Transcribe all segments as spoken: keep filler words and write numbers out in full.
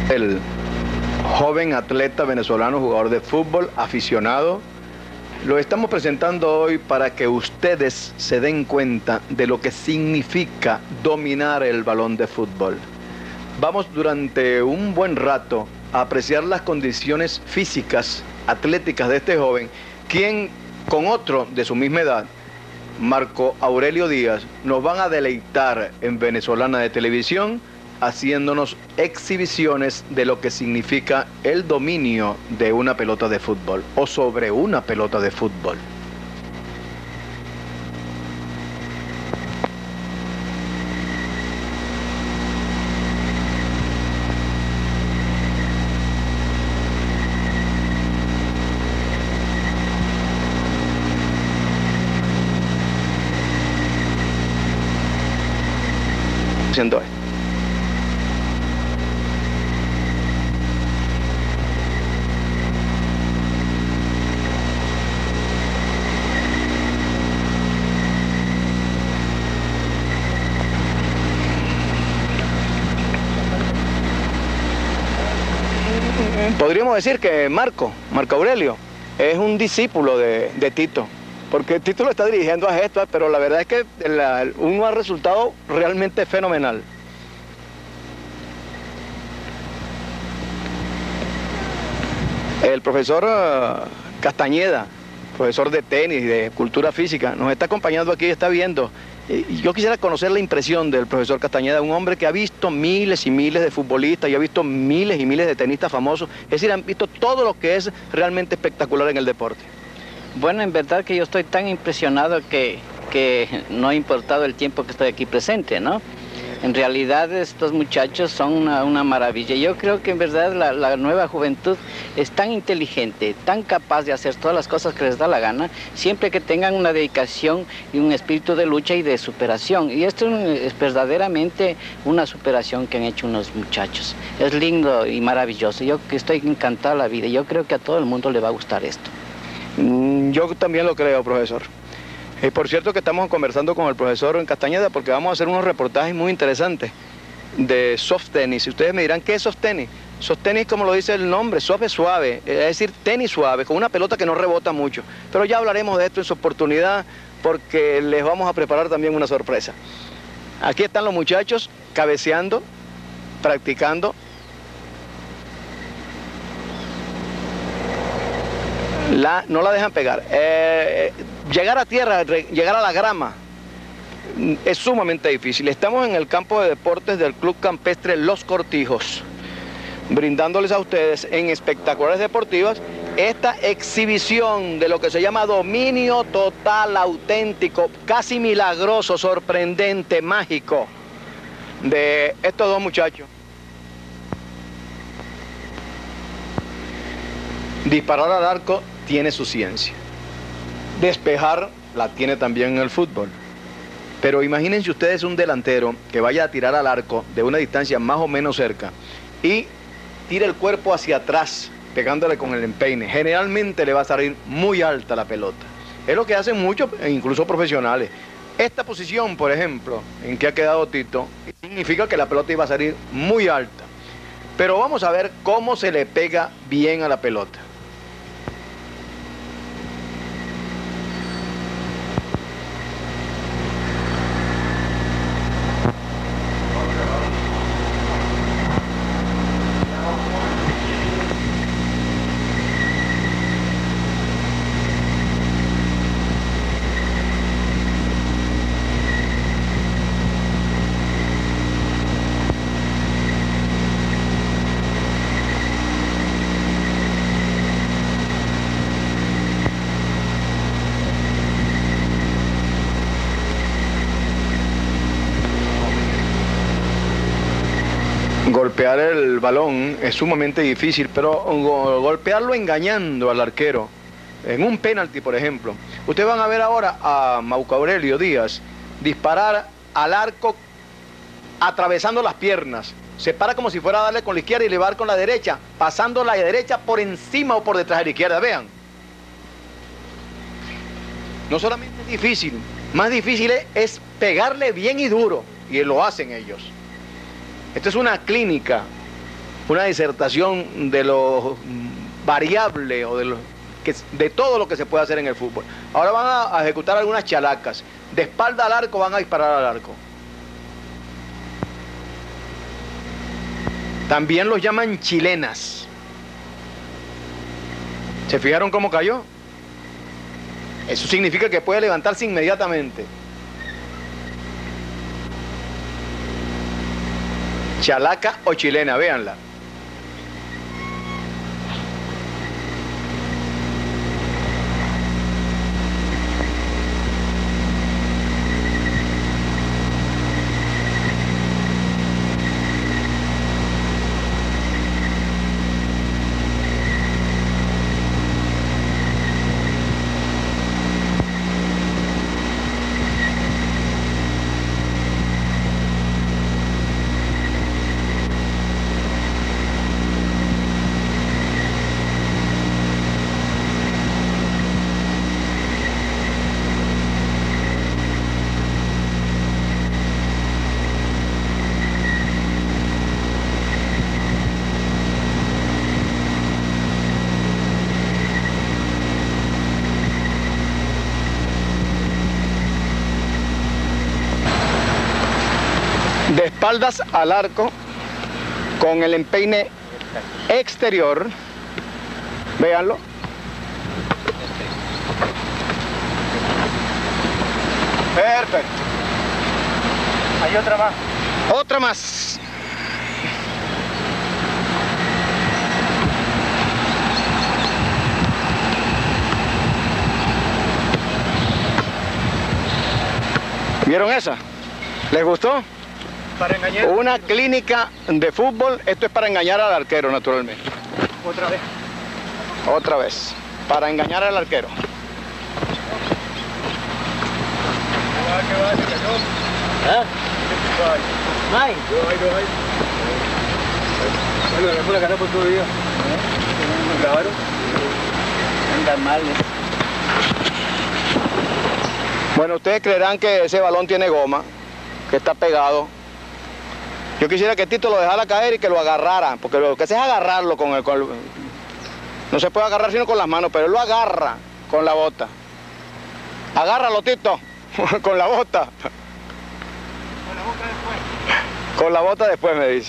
El joven atleta venezolano, jugador de fútbol, aficionado, lo estamos presentando hoy para que ustedes se den cuenta de lo que significa dominar el balón de fútbol. Vamos durante un buen rato a apreciar las condiciones físicas, atléticas de este joven, quien con otro de su misma edad, Marco Aurelio Díaz, nos van a deleitar en Venezolana de Televisión, haciéndonos exhibiciones de lo que significa el dominio de una pelota de fútbol o sobre una pelota de fútbol. Haciendo esto. Podríamos decir que Marco, Marco Aurelio, es un discípulo de, de Tito, porque Tito lo está dirigiendo a gestos, pero la verdad es que la, uno ha resultado realmente fenomenal. El profesor uh, Castañeda, profesor de tenis, de cultura física, nos está acompañando aquí y está viendo. Y yo quisiera conocer la impresión del profesor Castañeda, un hombre que ha visto miles y miles de futbolistas y ha visto miles y miles de tenistas famosos, es decir, han visto todo lo que es realmente espectacular en el deporte. Bueno, en verdad que yo estoy tan impresionado que, que no ha importado el tiempo que estoy aquí presente, ¿no? En realidad estos muchachos son una, una maravilla. Yo creo que en verdad la, la nueva juventud es tan inteligente, tan capaz de hacer todas las cosas que les da la gana, siempre que tengan una dedicación y un espíritu de lucha y de superación. Y esto es verdaderamente una superación que han hecho unos muchachos. Es lindo y maravilloso. Yo estoy encantado de la vida. Yo creo que a todo el mundo le va a gustar esto. Yo también lo creo, profesor. Y por cierto que estamos conversando con el profesor Castañeda porque vamos a hacer unos reportajes muy interesantes de soft tenis. Y ustedes me dirán, ¿qué es soft tenis? Soft tenis, como lo dice el nombre, soft es suave, es decir, tenis suave, con una pelota que no rebota mucho. Pero ya hablaremos de esto en su oportunidad porque les vamos a preparar también una sorpresa. Aquí están los muchachos cabeceando, practicando. La, no la dejan pegar. Eh, llegar a tierra, llegar a la grama, es sumamente difícil. Estamos en el campo de deportes del Club Campestre Los Cortijos, brindándoles a ustedes en Espectaculares Deportivas esta exhibición de lo que se llama dominio total, auténtico, casi milagroso, sorprendente, mágico, de estos dos muchachos. Disparar al arco tiene su ciencia. Despejar la tiene también en el fútbol. Pero imagínense ustedes un delantero que vaya a tirar al arco de una distancia más o menos cerca y tire el cuerpo hacia atrás, pegándole con el empeine. Generalmente le va a salir muy alta la pelota. Es lo que hacen muchos, incluso profesionales. Esta posición, por ejemplo, en que ha quedado Tito, significa que la pelota iba a salir muy alta. Pero vamos a ver cómo se le pega bien a la pelota. Golpear el balón es sumamente difícil, pero go golpearlo engañando al arquero, en un penalti, por ejemplo. Ustedes van a ver ahora a Marco Aurelio Díaz disparar al arco atravesando las piernas. Se para como si fuera a darle con la izquierda y le va a dar con la derecha, pasando la derecha por encima o por detrás de la izquierda, vean. No solamente es difícil, más difícil es pegarle bien y duro, y lo hacen ellos. Esta es una clínica una disertación de lo variable o de, lo que, de todo lo que se puede hacer en el fútbol. Ahora van a, a ejecutar algunas chalacas. De espalda al arco van a disparar al arco. También los llaman chilenas. ¿Se fijaron cómo cayó? Eso significa que puede levantarse inmediatamente. Chalaca o chilena, véanla. De espaldas al arco, con el empeine exterior, véanlo. Perfecto. Hay otra más. Otra más. ¿Vieron esa? ¿Les gustó? Para engañar. Una clínica de fútbol, esto es para engañar al arquero, naturalmente. Otra vez. Otra vez, para engañar al arquero. ¿Qué va? ¿Se cayó? ¿Ah? ¿No hay? No hay, no hay. Bueno, la pura cara por todo el día. ¿Grabaron? Anda mal. Bueno, ustedes creerán que ese balón tiene goma, que está pegado. Yo quisiera que Tito lo dejara caer y que lo agarrara, porque lo que hace es agarrarlo con el, con el... No se puede agarrar sino con las manos, pero él lo agarra con la bota. Agárralo, Tito, con la bota. Con la boca después. Con la bota después, me dice.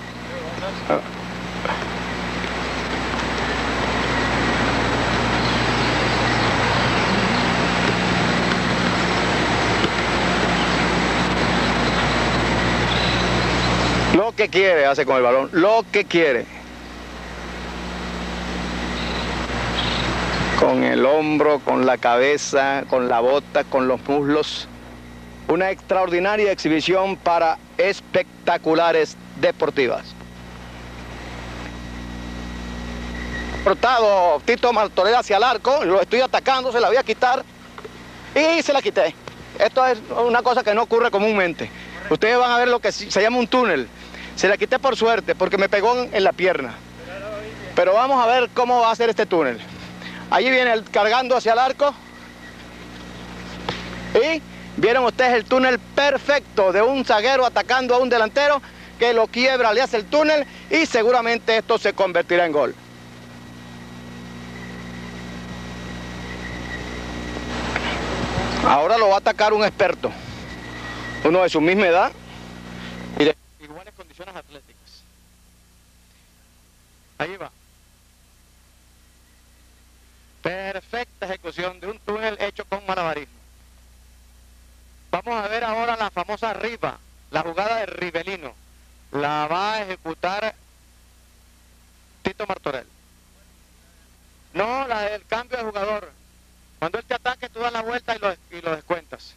Lo que quiere hace con el balón, lo que quiere. Con el hombro, con la cabeza, con la bota, con los muslos. Una extraordinaria exhibición para espectaculares deportivas. Cortado Tito Martorell hacia el arco, lo estoy atacando, se la voy a quitar y se la quité. Esto es una cosa que no ocurre comúnmente. Ustedes van a ver lo que se llama un túnel. Se la quité por suerte, porque me pegó en la pierna. Pero vamos a ver cómo va a ser este túnel. Allí viene el, cargando hacia el arco. Y vieron ustedes el túnel perfecto de un zaguero atacando a un delantero que lo quiebra, le hace el túnel y seguramente esto se convertirá en gol. Ahora lo va a atacar un experto. Uno de su misma edad y de iguales condiciones atléticas. Ahí va. Perfecta ejecución de un túnel hecho con malabarismo. Vamos a ver ahora la famosa riba, la jugada de Rivelino. La va a ejecutar Tito Martorell. No, la del cambio de jugador. Cuando él te ataque, tú das la vuelta y lo, y lo descuentas.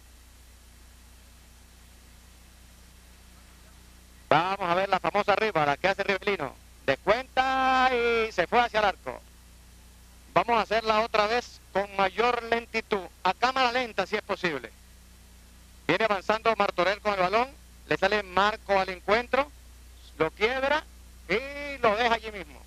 Vamos a ver la famosa riba, la que hace Rivelino. Descuenta y se fue hacia el arco. Vamos a hacerla otra vez con mayor lentitud, a cámara lenta si es posible. Viene avanzando Martorell con el balón, le sale Marco al encuentro, lo quiebra y lo deja allí mismo.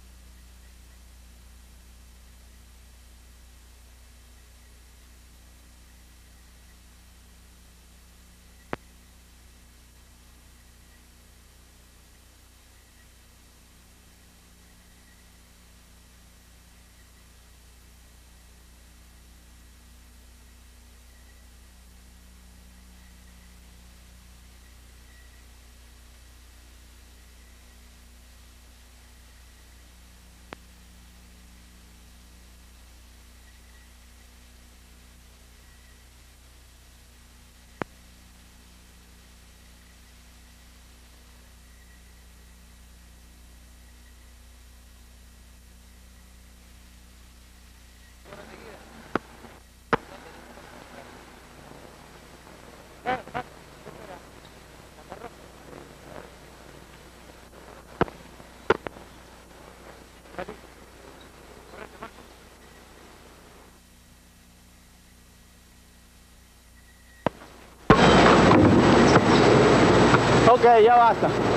Ok, ya basta.